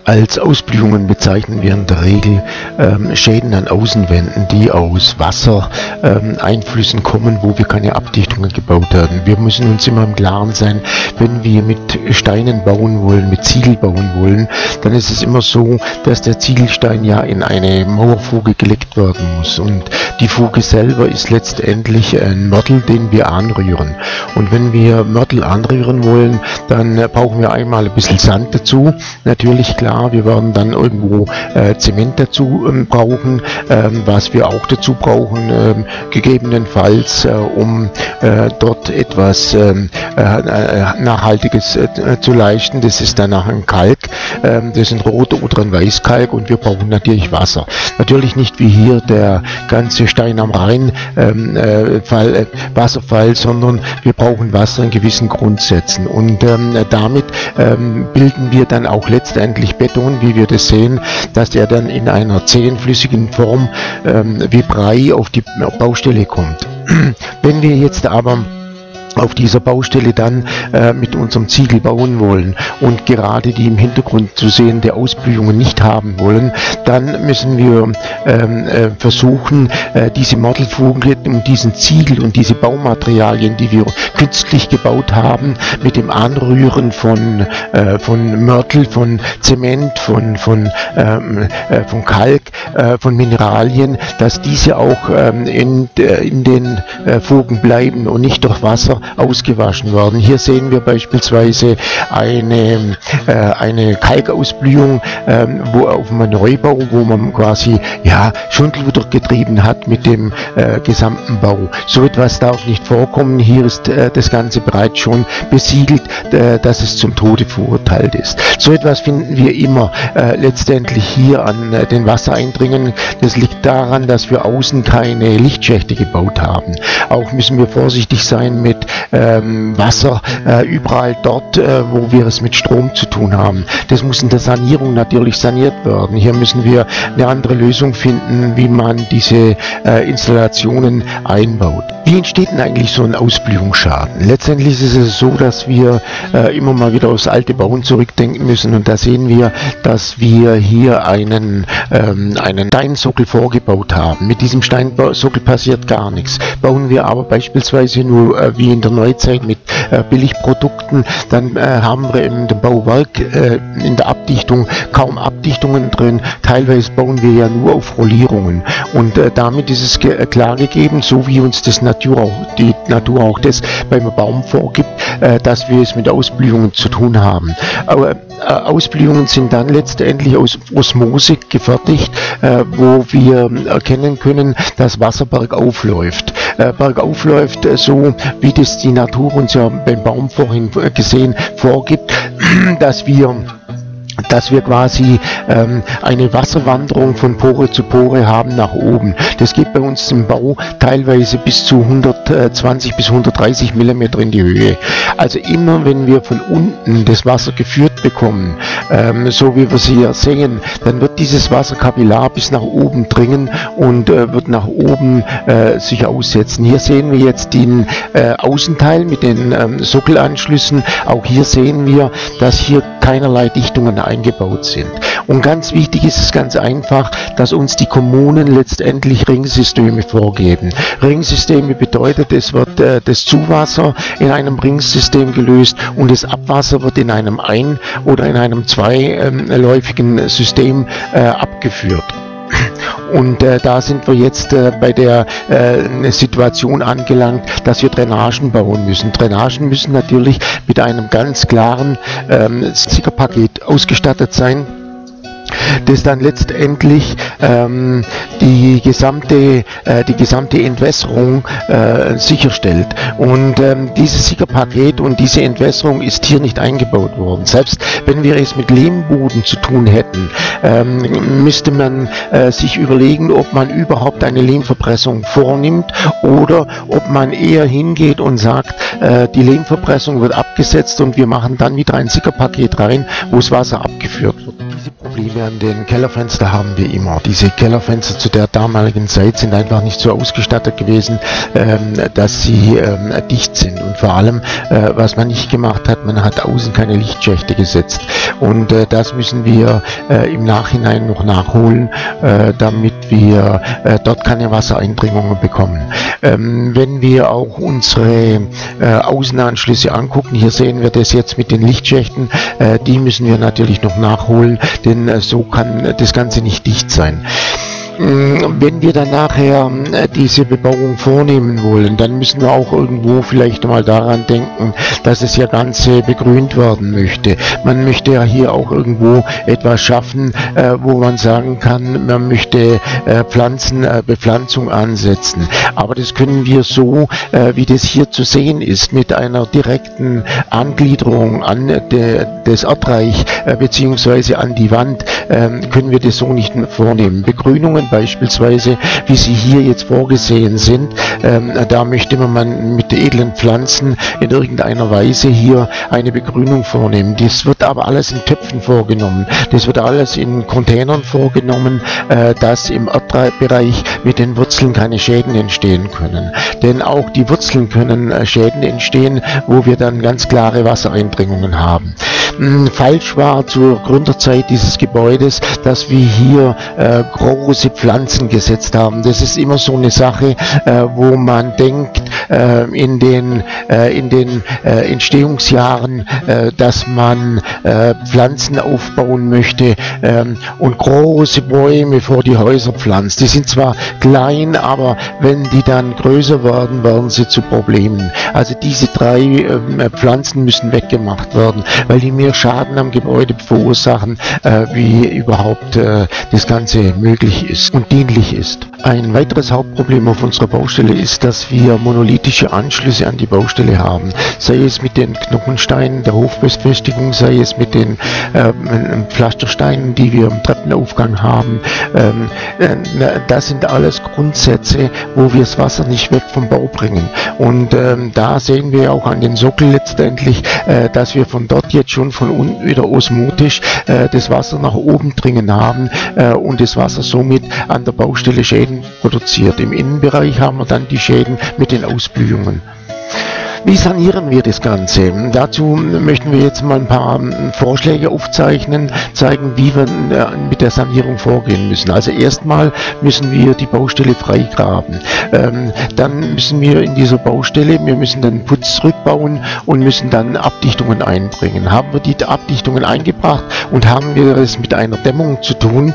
Als Ausblühungen bezeichnen wir in der Regel Schäden an Außenwänden, die aus Wassereinflüssen kommen, wo wir keine Abdichtungen gebaut haben. Wir müssen uns immer im Klaren sein, wenn wir mit Steinen bauen wollen, mit Ziegel bauen wollen, dann ist es immer so, dass der Ziegelstein ja in eine Mauerfuge gelegt werden muss. Und die Fuge selber ist letztendlich ein Mörtel, den wir anrühren. Und wenn wir Mörtel anrühren wollen, dann brauchen wir einmal ein bisschen Sand dazu. Natürlich klar, wir werden dann irgendwo Zement dazu brauchen, was wir auch dazu brauchen, gegebenenfalls, um dort etwas Nachhaltiges zu leisten. Das ist danach ein Kalk, das ist ein Rot- oder ein Weißkalk, und wir brauchen natürlich Wasser. Natürlich nicht wie hier der ganze Stein am Rhein Wasserfall, sondern wir brauchen Wasser in gewissen Grundsätzen, und damit bilden wir dann auch letztendlich Beton, wie wir das sehen, dass der dann in einer zähenflüssigen Form wie Brei auf die Baustelle kommt. Wenn wir jetzt aber auf dieser Baustelle dann mit unserem Ziegel bauen wollen und gerade die im Hintergrund zu sehende Ausblühungen nicht haben wollen, dann müssen wir versuchen, diese Mörtelfuge und diesen Ziegel und diese Baumaterialien, die wir künstlich gebaut haben, mit dem Anrühren von Mörtel, von Zement, von Kalk, von Mineralien, dass diese auch in den Fugen bleiben und nicht durch Wasser ausgewaschen werden. Hier sehen wir beispielsweise eine Kalkausblühung wo auf einem Neubau, wo man quasi Schundelwutter getrieben hat mit dem gesamten Bau. So etwas darf nicht vorkommen. Hier ist das Ganze bereits schon besiegelt, dass es zum Tode verurteilt ist. So etwas finden wir immer letztendlich hier an den Wassereindringungen. Das liegt daran, dass wir außen keine Lichtschächte gebaut haben. Auch müssen wir vorsichtig sein mit Wasser überall dort, wo wir es mit Strom zu tun haben. Das muss in der Sanierung natürlich saniert werden. Hier müssen wir eine andere Lösung finden, wie man diese Installationen einbaut. Wie entsteht denn eigentlich so ein Ausblühungsschaden? Letztendlich ist es so, dass wir immer mal wieder aufs alte Bauen zurückdenken müssen, und da sehen wir, dass wir hier einen Steinsockel vorgebaut haben. Mit diesem Steinsockel passiert gar nichts. Bauen wir aber beispielsweise nur wie in der Neuzeit mit Billigprodukten, dann haben wir in dem Bauwerk in der Abdichtung kaum Abdichtungen drin. Teilweise bauen wir ja nur auf Rollierungen, und damit ist es klar gegeben, so wie uns das die Natur auch das beim Baum vorgibt, dass wir es mit Ausblühungen zu tun haben. Aber Ausblühungen sind dann letztendlich aus Osmose gefertigt, wo wir erkennen können, dass Wasser bergauf läuft. Bergauf läuft so, wie das die Natur uns ja beim Baum vorhin gesehen vorgibt, dass wir quasi eine Wasserwanderung von Pore zu Pore haben nach oben. Das geht bei uns im Bau teilweise bis zu 120 bis 130 mm in die Höhe. Also immer wenn wir von unten das Wasser geführt bekommen, so wie wir es hier sehen, dann wird dieses Wasser kapillar bis nach oben dringen und wird nach oben sich aussetzen. Hier sehen wir jetzt den Außenteil mit den Sockelanschlüssen. Auch hier sehen wir, dass hier keinerlei Dichtungen eingebaut sind. Und ganz wichtig ist es ganz einfach, dass uns die Kommunen letztendlich Ringsysteme vorgeben. Ringsysteme bedeutet, es wird das Zuwasser in einem Ringsystem gelöst und das Abwasser wird in einem ein- oder in einem zweiläufigen System abgeführt. Und da sind wir jetzt bei der Situation angelangt, dass wir Drainagen bauen müssen. Drainagen müssen natürlich mit einem ganz klaren Sickerpaket ausgestattet sein, das dann letztendlich die gesamte Entwässerung sicherstellt. Und dieses Sickerpaket und diese Entwässerung ist hier nicht eingebaut worden. Selbst wenn wir es mit Lehmboden zu tun hätten, müsste man sich überlegen, ob man überhaupt eine Lehmverpressung vornimmt oder ob man eher hingeht und sagt, die Lehmverpressung wird abgesetzt und wir machen dann wieder ein Sickerpaket rein, wo das Wasser abgeführt wird. Diese Probleme an den Kellerfenstern haben wir immer. Diese Kellerfenster zu der damaligen Zeit sind einfach nicht so ausgestattet gewesen, dass sie dicht sind. Und vor allem, was man nicht gemacht hat, man hat außen keine Lichtschächte gesetzt. Und das müssen wir im Nachhinein noch nachholen, damit wir dort keine Wassereinbringungen bekommen. Wenn wir auch unsere Außenanschlüsse angucken, hier sehen wir das jetzt mit den Lichtschächten, die müssen wir natürlich noch nachholen, denn so kann das Ganze nicht dicht sein. Wenn wir dann nachher diese Bebauung vornehmen wollen, dann müssen wir auch irgendwo vielleicht mal daran denken, dass es ja Ganze begrünt werden möchte. Man möchte ja hier auch irgendwo etwas schaffen, wo man sagen kann, man möchte Bepflanzung ansetzen. Aber das können wir so, wie das hier zu sehen ist, mit einer direkten Angliederung an das Erdreich beziehungsweise an die Wand, können wir das so nicht vornehmen. Begrünungen beispielsweise, wie sie hier jetzt vorgesehen sind, da möchte man mit edlen Pflanzen in irgendeiner Weise hier eine Begrünung vornehmen. Das wird aber alles in Töpfen vorgenommen. Das wird alles in Containern vorgenommen, dass im Erdbereich mit den Wurzeln keine Schäden entstehen können. Denn auch die Wurzeln können Schäden entstehen, wo wir dann ganz klare Wassereinbringungen haben. Falsch war zur Gründerzeit dieses Gebäudes, dass wir hier große Pflanzen gesetzt haben. Das ist immer so eine Sache, wo man denkt, in den Entstehungsjahren, dass man Pflanzen aufbauen möchte und große Bäume vor die Häuser pflanzt. Die sind zwar klein, aber wenn die dann größer werden, werden sie zu Problemen. Also diese drei Pflanzen müssen weggemacht werden, weil die mehr Schaden am Gebäude verursachen, wie überhaupt das Ganze möglich ist und dienlich ist. Ein weiteres Hauptproblem auf unserer Baustelle ist, dass wir monolithische Anschlüsse an die Baustelle haben. Sei es mit den Knochensteinen der Hofbefestigung, sei es mit den Pflastersteinen, die wir im Treppenaufgang haben. Das sind alles Grundsätze, wo wir das Wasser nicht weg vom Bau bringen. Und da sehen wir auch an den Sockel letztendlich, dass wir von dort jetzt schon von unten wieder osmotisch das Wasser nach oben dringen haben und das Wasser somit an der Baustelle Schäden produziert. Im Innenbereich haben wir dann die Schäden mit den Ausblühungen. Wie sanieren wir das Ganze? Dazu möchten wir jetzt mal ein paar Vorschläge aufzeichnen, zeigen, wie wir mit der Sanierung vorgehen müssen. Also erstmal müssen wir die Baustelle freigraben. Dann müssen wir in dieser Baustelle, wir müssen dann Putz zurückbauen und müssen dann Abdichtungen einbringen. Haben wir die Abdichtungen eingebracht und haben wir es mit einer Dämmung zu tun,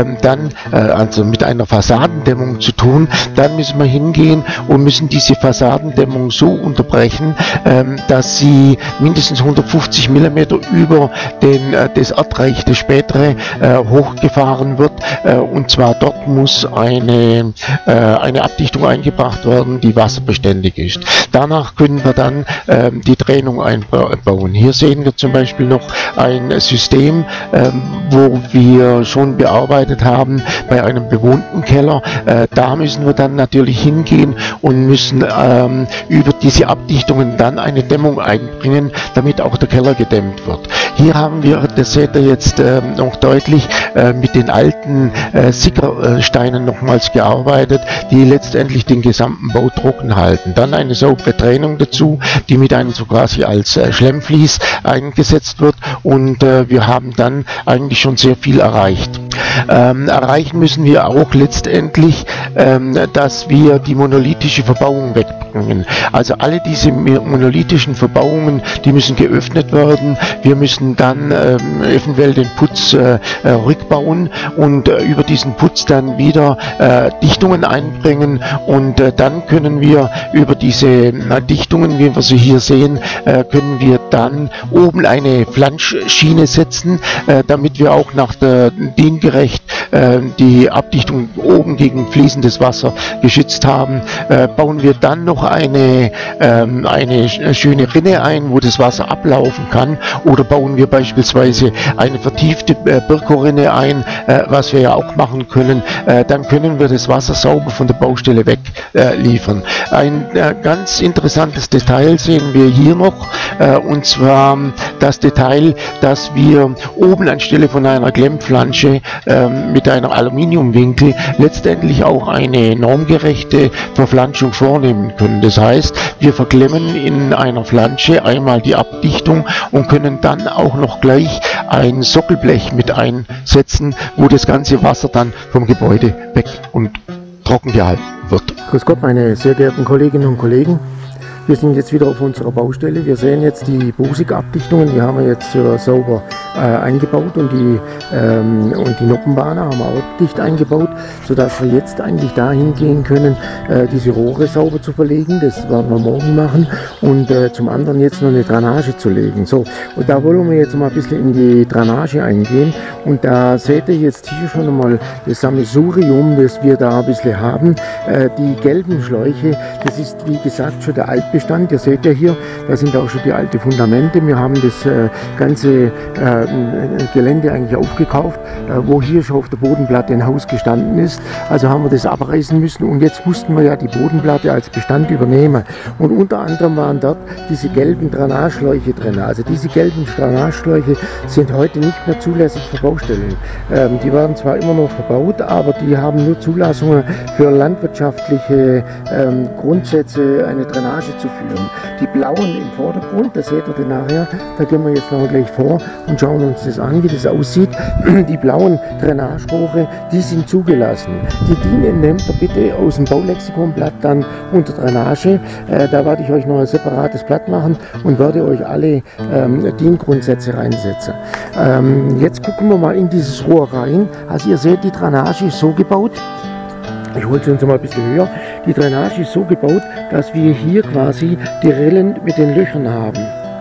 also mit einer Fassadendämmung zu tun, dann müssen wir hingehen und müssen diese Fassadendämmung so unterbrechen, dass sie mindestens 150 mm über das Erdreich, das spätere, hochgefahren wird, und zwar dort muss eine Abdichtung eingebracht werden, die wasserbeständig ist. Danach können wir dann die Tränung einbauen. Hier sehen wir zum Beispiel noch ein System, wo wir schon bearbeitet haben bei einem bewohnten Keller. Da müssen wir dann natürlich hingehen und müssen über diese Abdichtung dann eine Dämmung einbringen, damit auch der Keller gedämmt wird. Hier haben wir, das seht ihr jetzt noch deutlich, mit den alten Sickersteinen nochmals gearbeitet, die letztendlich den gesamten Bau trocken halten. Dann eine saubere Tränung dazu, die mit einem so quasi als Schlemmvlies eingesetzt wird, und wir haben dann eigentlich schon sehr viel erreicht. Erreichen müssen wir auch letztendlich, dass wir die monolithische Verbauung wegbringen. Also alle diese monolithischen Verbauungen, die müssen geöffnet werden. Wir müssen dann eventuell den Putz rückbauen und über diesen Putz dann wieder Dichtungen einbringen, und dann können wir über diese Dichtungen, wie wir sie hier sehen, können wir dann oben eine Flanschschiene setzen, damit wir auch nach der DIN-gerecht die Abdichtung oben gegen fließendes Wasser geschützt haben, bauen wir dann noch eine schöne Rinne ein, wo das Wasser ablaufen kann, oder bauen wir beispielsweise eine vertiefte Birko-Rinne ein, was wir ja auch machen können, dann können wir das Wasser sauber von der Baustelle weg liefern. Ein ganz interessantes Detail sehen wir hier noch, und zwar das Detail, dass wir oben anstelle von einer Klemmflansche mit einer Aluminiumwinkel letztendlich auch eine normgerechte Verflanschung vornehmen können. Das heißt, wir verklemmen in einer Flansche einmal die Abdichtung und können dann auch noch gleich ein Sockelblech mit einsetzen, wo das ganze Wasser dann vom Gebäude weg und trocken gehalten wird. Grüß Gott, meine sehr geehrten Kolleginnen und Kollegen. Wir sind jetzt wieder auf unserer Baustelle. Wir sehen jetzt die Bosig-Abdichtungen, die haben wir jetzt sauber eingebaut, und die Noppenbahner haben wir auch dicht eingebaut, sodass wir jetzt eigentlich dahin gehen können, diese Rohre sauber zu verlegen. Das werden wir morgen machen, und zum anderen jetzt noch eine Drainage zu legen. So, und da wollen wir jetzt mal ein bisschen in die Drainage eingehen, und da seht ihr jetzt hier schon einmal das Sammelsurium, das wir da ein bisschen haben. Die gelben Schläuche, das ist wie gesagt schon der Altbestand. Ihr seht ja hier, da sind auch schon die alten Fundamente. Wir haben das ganze Gelände eigentlich aufgekauft, wo hier schon auf der Bodenplatte ein Haus gestanden ist. Also haben wir das abreißen müssen, und jetzt mussten wir ja die Bodenplatte als Bestand übernehmen. Und unter anderem waren dort diese gelben Drainageschläuche drin. Also diese gelben Drainageschläuche sind heute nicht mehr zulässig für Baustellen. Die werden zwar immer noch verbaut, aber die haben nur Zulassungen für landwirtschaftliche Grundsätze, eine Drainage zu führen. Die blauen im Vordergrund, das seht ihr dann nachher, da gehen wir jetzt noch gleich vor und schauen uns das an, wie das aussieht. Die blauen Drainagerohre, die sind zugelassen. Die DIN nehmt ihr bitte aus dem Baulexikonblatt dann unter Drainage. Da werde ich euch noch ein separates Blatt machen und werde euch alle DIN-Grundsätze reinsetzen. Jetzt gucken wir mal in dieses Rohr rein. Also ihr seht, die Drainage ist so gebaut. Ich hole sie uns mal ein bisschen höher. Die Drainage ist so gebaut, dass wir hier quasi die Rillen mit den Löchern haben.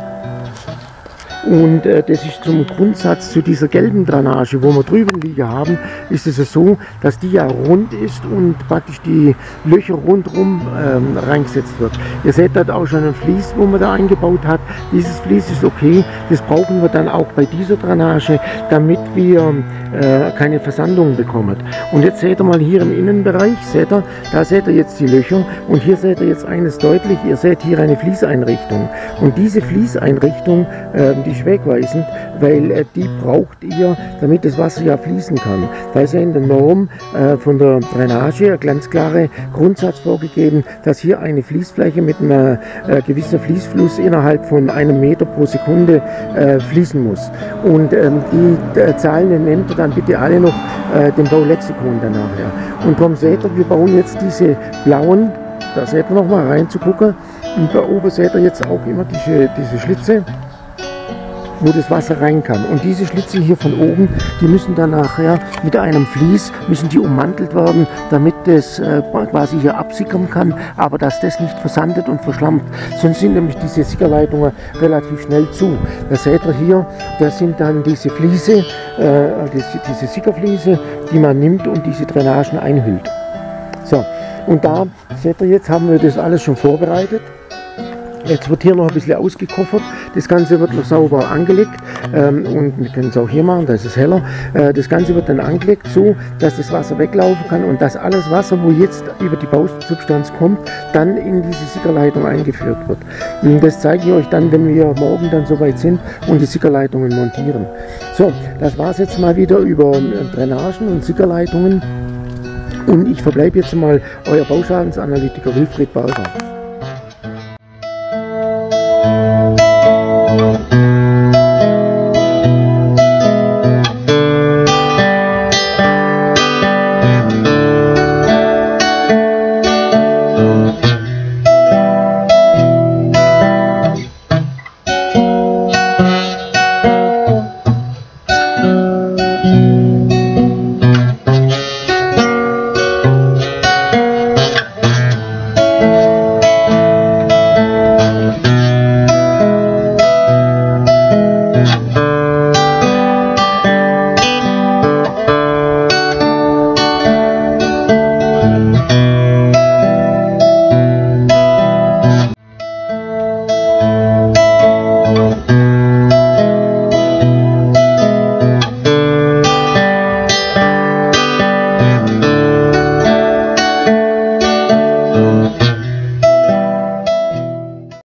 Und das ist zum Grundsatz zu dieser gelben Drainage, wo wir drüben liegen haben, ist es so, dass die ja rund ist und praktisch die Löcher rundherum reingesetzt wird. Ihr seht dort auch schon ein Vlies, wo man da eingebaut hat. Dieses Vlies ist okay, das brauchen wir dann auch bei dieser Drainage, damit wir keine Versandungen bekommen. Und jetzt seht ihr mal hier im Innenbereich, seht ihr, da seht ihr jetzt die Löcher, und hier seht ihr jetzt eines deutlich, ihr seht hier eine Fließeinrichtung. Und diese Fließeinrichtung, die ist wegweisend, weil die braucht ihr, damit das Wasser ja fließen kann. Da ist ja in der Norm von der Drainage ein ganz klarer Grundsatz vorgegeben, dass hier eine Fließfläche mit einem gewissen Fließfluss innerhalb von 1 Meter pro Sekunde fließen muss. Und die Zahlen nehmt ihr dann bitte alle noch dem Baulexikon danach. Ja. Und darum seht ihr, wir bauen jetzt diese blauen, da seht ihr noch mal reinzugucken, und da oben seht ihr jetzt auch immer diese Schlitze, wo das Wasser rein kann. Und diese Schlitze hier von oben, die müssen dann nachher mit einem Vlies, müssen die ummantelt werden, damit das quasi hier absickern kann, aber dass das nicht versandet und verschlammt. Sonst sind nämlich diese Sickerleitungen relativ schnell zu. Das seht ihr hier, das sind dann diese Fliese, diese Sickerfliese, die man nimmt und diese Drainagen einhüllt. So, und da seht ihr, jetzt haben wir das alles schon vorbereitet. Jetzt wird hier noch ein bisschen ausgekoffert, das Ganze wird noch sauber angelegt, und wir können es auch hier machen, da ist es heller. Das Ganze wird dann angelegt, so dass das Wasser weglaufen kann und dass alles Wasser, wo jetzt über die Bausubstanz kommt, dann in diese Sickerleitung eingeführt wird. Und das zeige ich euch dann, wenn wir morgen dann soweit sind und die Sickerleitungen montieren. So, das war es jetzt mal wieder über Drainagen und Sickerleitungen, und ich verbleibe jetzt mal euer Bauschadensanalytiker Wilfried Berger.